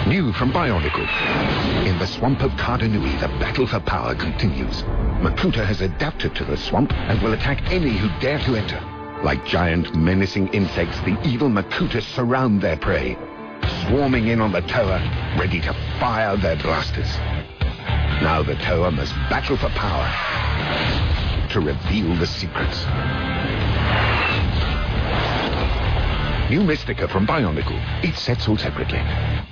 New from Bionicle. In the swamp of Kardanui, the battle for power continues. Makuta has adapted to the swamp and will attack any who dare to enter. Like giant menacing insects, the evil Makutas surround their prey, swarming in on the Toa, ready to fire their blasters. Now the Toa must battle for power to reveal the secrets. New Mistika from Bionicle. Each set sold separately.